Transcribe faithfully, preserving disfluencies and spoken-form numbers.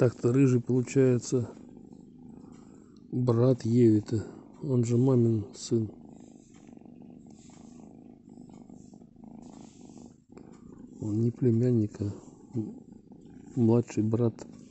Так-то рыжий получается брат Евита, он же мамин сын. Он не племянник, а младший брат.